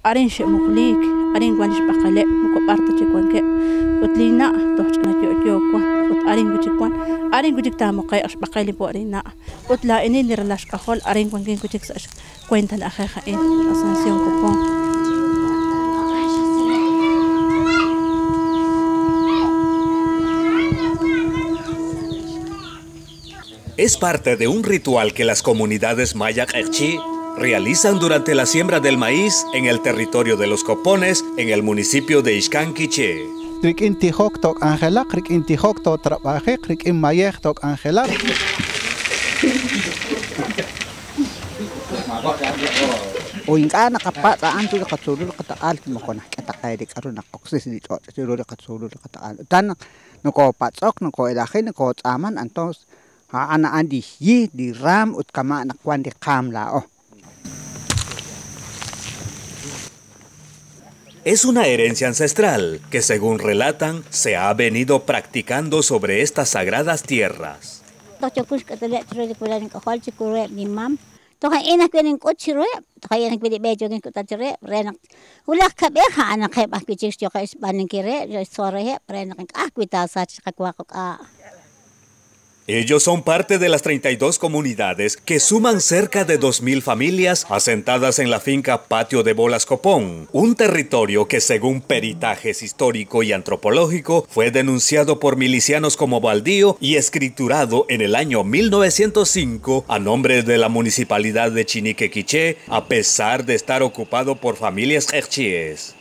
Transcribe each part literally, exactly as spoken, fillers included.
arin she mukhlik arin wanish baqale muko parto chikwanke utlina tochna yo kwa ut arin guchikwan arin guchik ta moqay ash baqali po arina utla inin nirlash kahol arin kwankin guchik sa cuenta la ajeja en Asunción Copón. Es parte de un ritual que las comunidades maya Q'eqchi realizan durante la siembra del maíz en el territorio de los Copones, en el municipio de Ixcán Quiché. Rik inti hok tok Angela, rik inti hok tok trabaje, rik in mayej tok Angela. Oingana kapata antu katsulu kataal mo kona katakay dik aron nakoksis dito siro katsulu kataal tan nako patsok nako ilahin nako tsaman antos ana andi yi di ram ut kama nakwan di kamla oh. Es una herencia ancestral que, según relatan, se ha venido practicando sobre estas sagradas tierras. Toka ina kwening kochiro toka ina kwedi bejo ken kutachire renak ulak kabeha ana kay bakwichis yo kay banin kire yo sore renak akwita sa chakwa ka. Ellos son parte de las treinta y dos comunidades que suman cerca de dos mil familias asentadas en la finca Patio de Bolas Copón, un territorio que, según peritajes histórico y antropológico, fue denunciado por milicianos como baldío y escriturado en el año mil novecientos cinco a nombre de la municipalidad de Chinique Quiché, a pesar de estar ocupado por familias q'eqchíes.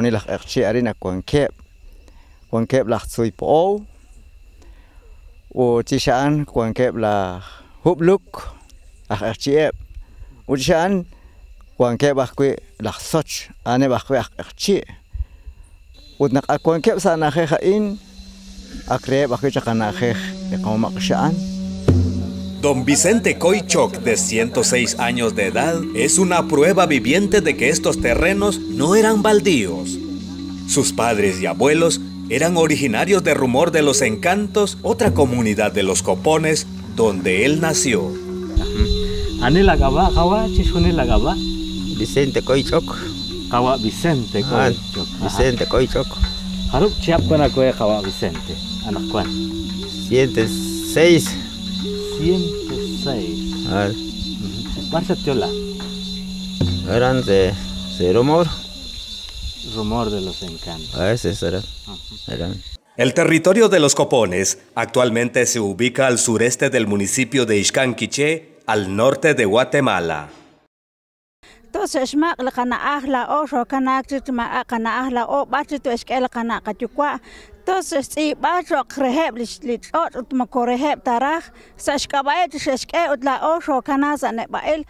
o tishan kwan kep la hubluk ah archiep o tishan kwan kep bakwe la soch ane bakwe archie o nak kwan kep sa na kha in akre bakwe chakana khe como makshan. Don Vicente Coychoc, de ciento seis años de edad, es una prueba viviente de que estos terrenos no eran baldíos. Sus padres y abuelos eran originarios de Rumor de los Encantos, otra comunidad de los Copones, donde él nació. Anela Gaba, Gaba, Chichunela Gaba. Vicente Coychoc. Gaba Vicente Coychoc. Vicente Coychoc. Harup chiap kuna koe Gaba Vicente. Anak kuan. ciento seis. ciento seis. Ah. Marcha tiola. Eran de, de Rumor. Rumor de los Encantos. A ese será. El territorio de los Copones actualmente se ubica al sureste del municipio de Ixcán Quiché, al norte de Guatemala. Entonces, ma la kana ahla o ro kana ma kana ahla o bachitu eskel kana kachukwa. Entonces, si bacho kreheb lit ot ma koreheb taraj, sashkabaet sheshke utla o ro kana zane bael.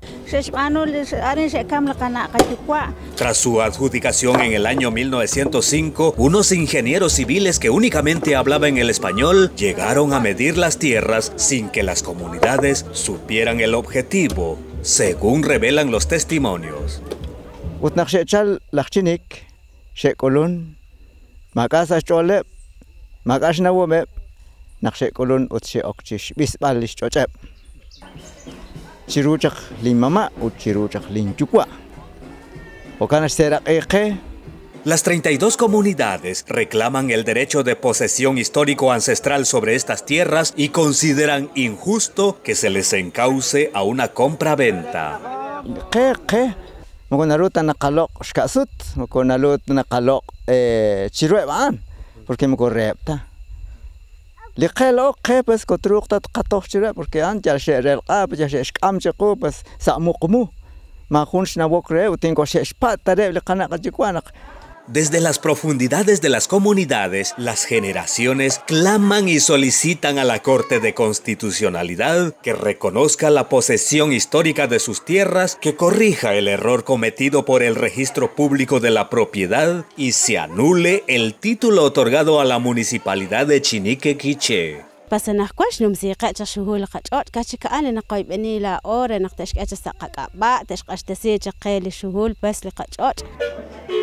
Tras su adjudicación en el año mil novecientos cinco, unos ingenieros civiles que únicamente hablaban el español llegaron a medir las tierras sin que las comunidades supieran el objetivo, según revelan los testimonios. Chiruchak limama o chiruchak linchukwa. O kana sera eje. Las treinta y dos comunidades reclaman el derecho de posesión histórico ancestral sobre estas tierras y consideran injusto que se les encauce a una compra-venta. ¿Qué? ¿Qué? Mokonaruta nakalok shkasut, mokonalut nakalok chirueban, porque me correpta. Liqelo qebes kotruqta qatochira porque anja sherel qab ja shqam chqu bas samuqmu ma khunsh na wokre utingo shpata de liqana qajikwana. Desde las profundidades de las comunidades, las generaciones claman y solicitan a la Corte de Constitucionalidad que reconozca la posesión histórica de sus tierras, que corrija el error cometido por el registro público de la propiedad y se anule el título otorgado a la municipalidad de Chinique Quiché. بس نحكوش نمسيقى تشهول قطعت كاشك أنا نقيب إني لا أور نقتش أتسقق با تشقش تسيج قيل شهول بس لقطعت